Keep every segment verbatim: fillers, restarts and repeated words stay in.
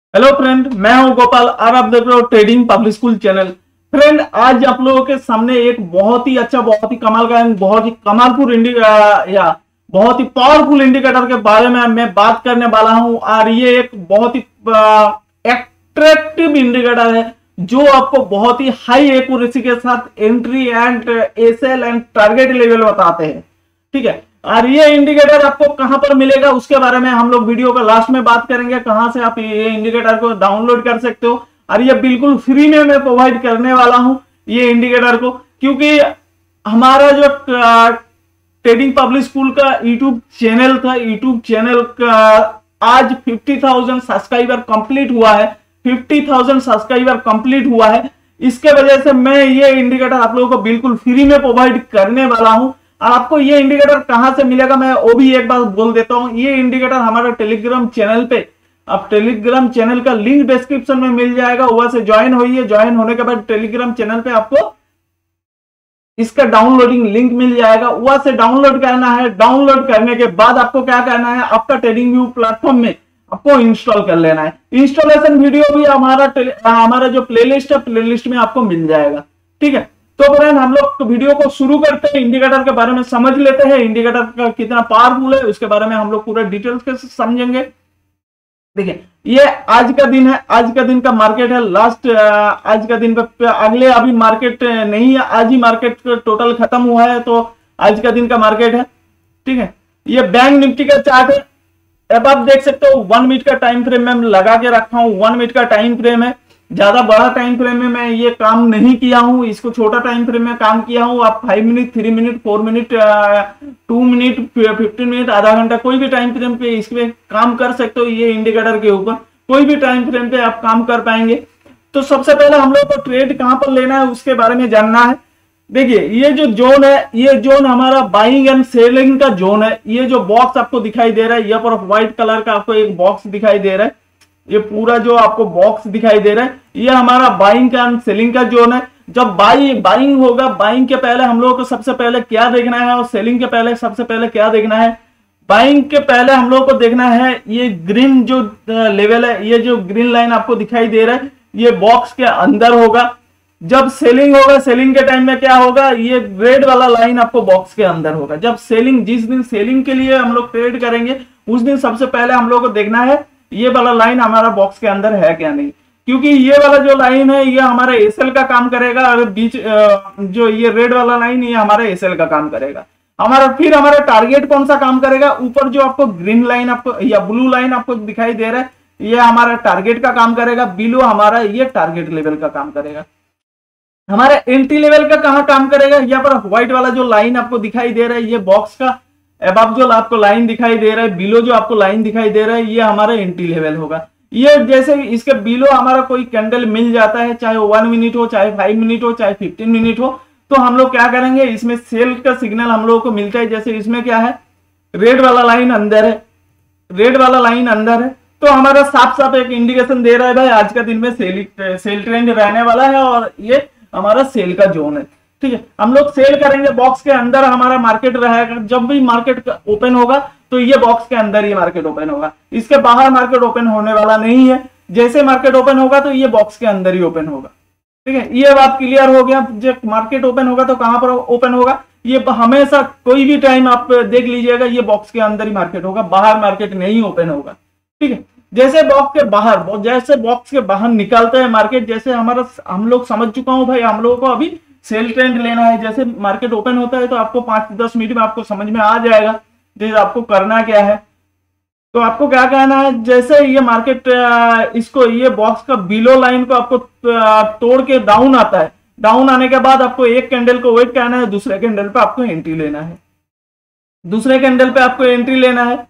Hello friend, मैं हूं गोपाल और आप देख रहे हो trading public school channel. Friend, आज आप लोगों के सामने एक बहुत ही अच्छा, बहुत ही कमाल का, बहुत ही कमालपुर इंडी या बहुत ही पावरफुल इंडिकेटर के बारे में मैं बात करने वाला हूं। और ये एक बहुत ही एट्रैक्टिव इंडिकेटर है जो आपको बहुत ही हाई एक्यूरेसी के साथ entry and SL and target level बताते हैं। ठीक है, और ये इंडिकेटर आपको कहां पर मिलेगा उसके बारे में हम लोग वीडियो का लास्ट में बात करेंगे, कहां से आप ये इंडिकेटर को डाउनलोड कर सकते हो। और ये बिल्कुल फ्री में मैं प्रोवाइड करने वाला हूं ये इंडिकेटर को, क्योंकि हमारा जो ट्रेडिंग पब्लिक स्कूल का यूट्यूब चैनल था, यूट्यूब चैनल का आज पचास हज़ार सब्सक्राइबर कंप्लीट हुआ है। पचास हज़ार सब्सक्राइबर कंप्लीट हुआ है, इसके वजह से मैं ये इंडिकेटर आप लोगों को बिल्कुल फ्री में प्रोवाइड करने वाला हूं। आपको ये इंडिकेटर कहां से मिलेगा मैं वो भी एक बार बोल देता हूं। ये इंडिकेटर हमारा टेलीग्राम चैनल पे, आप टेलीग्राम चैनल का लिंक डिस्क्रिप्शन में मिल जाएगा, वहां से ज्वाइन होइए। ज्वाइन होने के बाद टेलीग्राम चैनल पे आपको इसका डाउनलोडिंग लिंक मिल जाएगा, वहां से डाउनलोड करना है। डाउनलोड करने के बाद आपको क्या करना है, आपका ट्रेडिंग व्यू प्लेटफॉर्म में आपको इंस्टॉल कर लेना है। इंस्टॉलेशन वीडियो भी हमारा हमारा जो प्लेलिस्ट है, प्लेलिस्ट में आपको मिल जाएगा। ठीक है, तो फ्रेंड हम लोग वीडियो को शुरू करते हैं। इंडिकेटर के बारे में समझ लेते हैं, इंडिकेटर का कितना पावरफुल है उसके बारे में हम लोग पूरा डिटेल्स के समझेंगे। देखिए, ये आज का दिन है, आज का दिन का मार्केट है। लास्ट आज का दिन पे अगले अभी मार्केट नहीं है, आज ही मार्केट टोटल खत्म हुआ है, तो आज का दिन का मार्केट है। ठीक है, ये बैंक निफ्टी का चार्ट है। अब आप देख सकते हो वन मिनट का टाइम फ्रेम में लगा के रखा हूं। वन मिनट का टाइम फ्रेम है, ज्यादा बड़ा टाइम फ्रेम में मैं ये काम नहीं किया हूं, इसको छोटा टाइम फ्रेम में काम किया हूं। आप five minute, three minute, four minute, two minute, fifteen minute, आधा घंटा, कोई भी टाइम फ्रेम पे इसमें काम कर सकते हो। ये इंडिकेटर के ऊपर कोई भी टाइम फ्रेम पे आप काम कर पाएंगे। तो सबसे पहले हम लोग को ट्रेड कहां पर लेना है उसके बारे में जानना है। देखिए, ये जो जोन है, ये जोन हमारा बाइंग एंड सेलिंग का जोन है। ये जो बॉक्स आपको दिखाई दे रहा है, यहाँ पर व्हाइट कलर का आपको एक बॉक्स दिखाई दे रहा है, ये पूरा जो आपको बॉक्स दिखाई दे रहा है, ये हमारा बाइंग का एंड सेलिंग का जोन है। जब बाई बाइंग होगा, बाइंग के पहले हम लोग को सबसे पहले क्या देखना है और सेलिंग के पहले सबसे पहले क्या देखना है। बाइंग के पहले हम लोग को देखना है ये ग्रीन जो लेवल है, ये जो ग्रीन लाइन आपको दिखाई दे रहा है, ये बॉक्स के अंदर होगा। जब सेलिंग होगा, सेलिंग के टाइम में क्या होगा, ये रेड वाला लाइन आपको बॉक्स के अंदर होगा। जब सेलिंग, जिस दिन सेलिंग के लिए हम लोग ट्रेड करेंगे उस दिन सबसे पहले हम लोग को देखना है ये वाला लाइन हमारा बॉक्स के अंदर है क्या नहीं, क्योंकि ये वाला जो लाइन है ये हमारा एसएल का काम करेगा, और बीच जो ये रेड वाला लाइन ये हमारा एसएल का काम करेगा हमारा। फिर हमारा टारगेट कौन सा काम करेगा, ऊपर जो आपको ग्रीन लाइन आपको या ब्लू लाइन आपको दिखाई दे रहा है, ये हमारा टारगेट का काम करेगा। बिलो हमारा ये टारगेट लेवल का काम करेगा। हमारा एंट्री लेवल का कहां काम करेगा, यहाँ पर व्हाइट वाला जो लाइन आपको दिखाई दे रहा है, ये बॉक्स का अब जो आपको लाइन दिखाई दे रहा है, बिलो जो आपको लाइन दिखाई दे रहा है, ये हमारा एंट्री लेवल होगा। ये जैसे इसके बिलो हमारा कोई कैंडल मिल जाता है, चाहे वन मिनट हो, चाहे फाइव मिनट हो, चाहे फिफ्टीन मिनट हो, तो हम लोग क्या करेंगे, इसमें सेल का सिग्नल हम लोगों को मिलता है। जैसे इसमें क्या है, रेड वाला लाइन अंदर है, रेड वाला लाइन अंदर है, तो हमारा साफ साफ एक इंडिकेशन दे रहा है भाई आज का दिन में सेल सेल ट्रेंड रहने वाला है और ये हमारा सेल का जोन है। ठीक है, हम लोग सेल करेंगे, बॉक्स के अंदर हमारा मार्केट रहेगा। जब भी मार्केट ओपन होगा तो ये बॉक्स के अंदर ही मार्केट ओपन होगा, इसके बाहर मार्केट ओपन होने वाला नहीं है। जैसे मार्केट ओपन होगा तो ये बॉक्स के अंदर ही ओपन होगा। ठीक है, ये बात क्लियर हो गया। जब मार्केट ओपन होगा तो कहां पर ओपन होगा, ये हमेशा कोई भी टाइम आप देख लीजिएगा, ये बॉक्स के अंदर ही मार्केट होगा, बाहर मार्केट नहीं ओपन होगा। ठीक है, जैसे बॉक्स के बाहर, जैसे बॉक्स के बाहर निकलता है मार्केट, जैसे हमारा हम लोग समझ चुका हूं भाई, हम लोगों को अभी सेल ट्रेंड लेना है। जैसे मार्केट ओपन होता है तो आपको पांच दस मिनट में आपको समझ में आ जाएगा जैसे आपको करना क्या है। तो आपको क्या कहना है, जैसे ये मार्केट इसको, ये बॉक्स का बिलो लाइन को आपको तोड़ के डाउन आता है, डाउन आने के बाद आपको एक कैंडल को वेट करना है, दूसरे कैंडल पे आपको एंट्री लेना है, दूसरे कैंडल पे आपको एंट्री लेना है।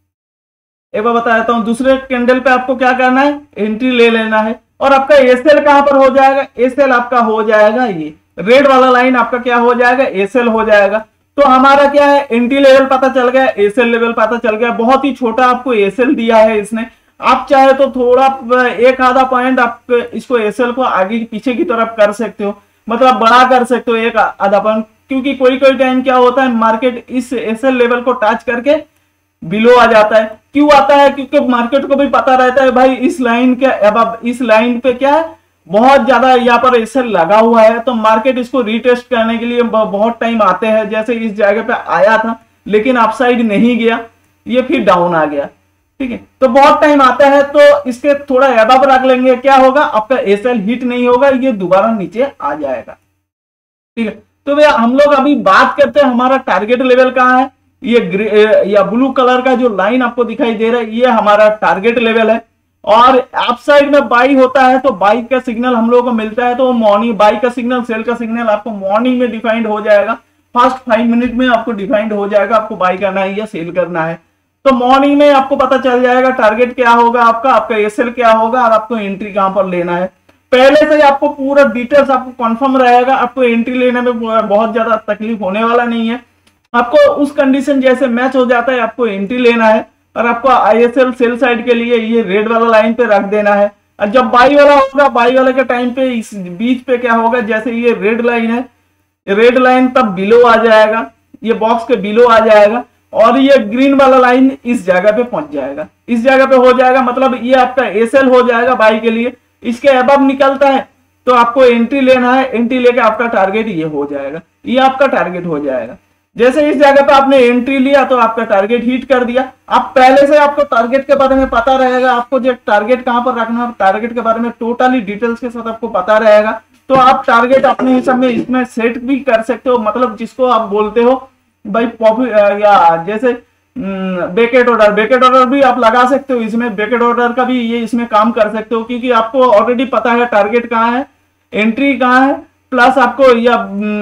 एक बार बता देता हूं, दूसरे कैंडल पे आपको क्या करना है, एंट्री ले लेना है। और आपका एसएल कहां पर हो जाएगा, एसएल आपका हो जाएगा, ये रेड वाला लाइन आपका क्या हो जाएगा, एसएल हो जाएगा। तो हमारा क्या है, एंट्री लेवल पता चल गया, एसएल लेवल पता चल गया। बहुत ही छोटा आपको एसएल दिया है इसने, आप चाहे तो थोड़ा एक आधा पॉइंट आप इसको एसएल को आगे पीछे की तरफ कर सकते हो, मतलब बड़ा कर सकते हो एक आधा पॉइंट, क्योंकि कोई कोई टाइम क्या होता है मार्केट इस एसएल लेवल को टच करके बिलो आ जाता है। क्यों आता है? क्योंकि मार्केट को भी पता रहता है भाई इस लाइन के अब इस लाइन पे क्या है, बहुत ज्यादा यहाँ पर ऐसे लगा हुआ है, तो मार्केट इसको रीटेस्ट करने के लिए बहुत टाइम आते हैं। जैसे इस जगह पे आया था लेकिन अपसाइड नहीं गया, ये फिर डाउन आ गया, ठीक है, तो बहुत टाइम आता है, तो इसके थोड़ा अबव रख लेंगे, क्या होगा आपका एसएल हिट नहीं होगा, ये दोबारा नीचे आ जाएगा, ठीक है। तो भैया हम लोग अभी बात करते हैं हमारा टारगेट लेवल कहाँ है। ये ग्रे या ब्लू कलर का जो लाइन आपको दिखाई दे रहा है ये हमारा टारगेट लेवल है, और अप साइड में बाई होता है तो बाई का सिग्नल हम लोगों को मिलता है, तो मॉर्निंग बाई का सिग्नल, सेल का सिग्नल आपको मॉर्निंग में डिफाइंड हो जाएगा, फर्स्ट फाइव मिनट में आपको डिफाइंड हो जाएगा आपको बाई करना है या सेल करना है। तो मॉर्निंग में आपको पता चल जाएगा टारगेट क्या होगा आपका, आपका एसएल क्या होगा और आपको एंट्री कहां पर लेना है। पहले से आपको पूरा डिटेल्स आपको कंफर्म रहेगा, आपको एंट्री लेने में बहुत ज्यादा तकलीफ होने वाला नहीं है। आपको उस कंडीशन जैसे मैच हो जाता है आपको एंट्री लेना है, और आपको आईएसएल सेल साइड के लिए ये रेड वाला लाइन पे रख देना है। और जब बाई वाला होगा, बाई वाले के टाइम पे इस बीच पे क्या होगा, जैसे ये रेड लाइन है, रेड लाइन तब बिलो आ जाएगा, ये बॉक्स के बिलो आ जाएगा, और ये ग्रीन वाला लाइन इस जगह पे पहुंच जाएगा, इस जगह पे हो जाएगा, मतलब ये आपका एसएल हो जाएगा बाई के लिए। इसके अबव निकलता है तो आपको एंट्री लेना है, एंट्री लेके आपका टारगेट ये हो जाएगा, ये आपका टारगेट हो जाएगा। जैसे इस जगह पे आपने एंट्री लिया तो आपका टारगेट हिट कर दिया। आप पहले से आपको टारगेट के बारे में पता रहेगा, आपको जो टारगेट कहां पर रखना है, टारगेट के बारे में टोटली डिटेल्स के साथ आपको पता रहेगा, तो आप टारगेट अपने हिसाब में इसमें सेट भी कर सकते हो। मतलब जिसको आप बोलते हो भाई प्रॉफिट या जैसे बेकेट ऑर्डर, बेकेट ऑर्डर भी आप लगा सकते हो इसमें, बेकेट ऑर्डर का भी ये इसमें काम कर सकते हो, क्योंकि आपको ऑलरेडी पता है टारगेट कहाँ है, एंट्री कहाँ है, प्लस आपको या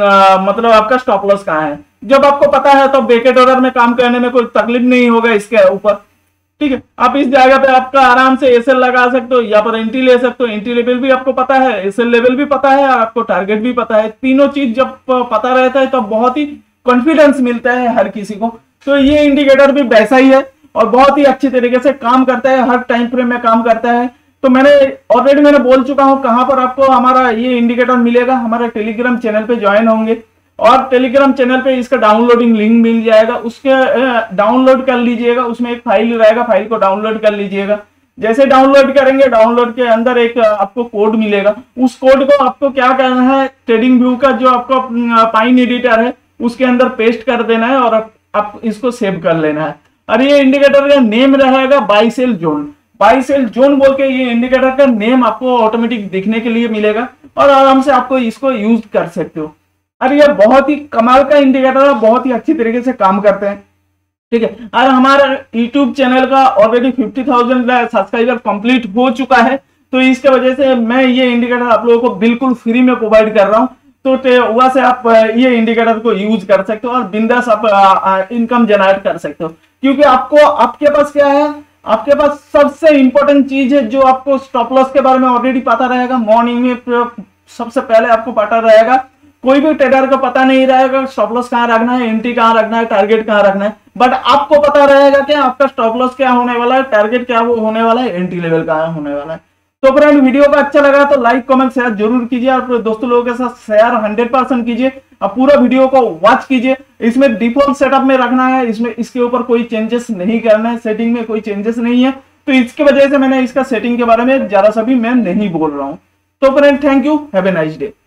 मतलब आपका स्टॉप लॉस कहाँ है। जब आपको पता है तो बेकेट ऑर्डर में काम करने में कोई तकलीफ नहीं होगा इसके ऊपर, ठीक है। आप इस जगह पे आपका आराम से एसएल लगा सकते हो, यहाँ पर एंट्री ले सकते हो, एंट्री लेवल भी आपको पता है, एसएल लेवल भी पता है, और आपको टारगेट भी पता है। तीनों चीज जब पता रहता है तो बहुत ही कॉन्फिडेंस मिलता है हर किसी को। तो ये इंडिकेटर भी वैसा ही है और बहुत ही अच्छी तरीके से काम करता है, हर टाइम फ्रेम में काम करता है। तो मैंने ऑलरेडी मैंने बोल चुका हूं कहां पर आपको हमारा ये इंडिकेटर मिलेगा, हमारे टेलीग्राम चैनल पे ज्वाइन होंगे और टेलीग्राम चैनल पे इसका डाउनलोडिंग लिंक मिल जाएगा, उसके डाउनलोड कर लीजिएगा, उसमें एक फाइल रहेगा, फाइल को डाउनलोड कर लीजिएगा। जैसे डाउनलोड करेंगे, डाउनलोड के अंदर एक आपको कोड मिलेगा, उस कोड को आपको क्या करना है, ट्रेडिंग व्यू का जो आपका पाइन एडिटर है उसके अंदर पेस्ट कर देना है और आप इसको सेव कर लेना है। और ये इंडिकेटर का नेम रहेगा buy sell zone, buy sell zone बोल के ये इंडिकेटर का नेम आपको ऑटोमेटिक दिखने के लिए मिलेगा और आराम से आपको इसको यूज कर सकते हो। और ये बहुत ही कमाल का इंडिकेटर है, बहुत ही अच्छी तरीके से काम करते हैं, ठीक है। और हमारा यूट्यूब चैनल का already fifty thousand subscriber complete हो चुका है, तो इसके वजह से मैं ये इंडिकेटर आप लोगों को बिल्कुल फ्री में प्रोवाइड कर रहा हूँ। तो वहां से आप ये इंडिकेटर को यूज कर सकते हो और बिंदास आप इनकम जनरेट कर सकते हो, क्योंकि आपको आपके पास क्या है, आपके पास सबसे इंपॉर्टेंट चीज है जो आपको स्टॉप लॉस के बारे में ऑलरेडी पता रहेगा। मॉर्निंग में सबसे पहले आपको पता रहेगा, कोई भी ट्रेडर को पता नहीं रहेगा स्टॉप लॉस कहां रखना है, एंट्री कहां रखना है, टारगेट कहां रखना है, बट आपको पता रहेगा कि आपका स्टॉप लॉस क्या होने वाला है, टारगेट क्या वो होने वाला है, एंट्री लेवल कहां होने वाला है। तो फ्रेंड वीडियो का अच्छा लगा तो लाइक कमेंट शेयर जरूर कीजिए और अपने दोस्तों लोगों के साथ शेयर हंड्रेड परसेंट कीजिए और पूरा वीडियो को वॉच कीजिए। इसमें डिफॉल्ट सेटअप में रखना है, इसमें इसके ऊपर कोई चेंजेस नहीं करना है, सेटिंग में कोई चेंजेस नहीं है, तो इसकी वजह से मैंने इसका सेटिंग के बारे में जरा सा भी मैं नहीं बोल रहा हूं। तो friend thank you, have a nice day.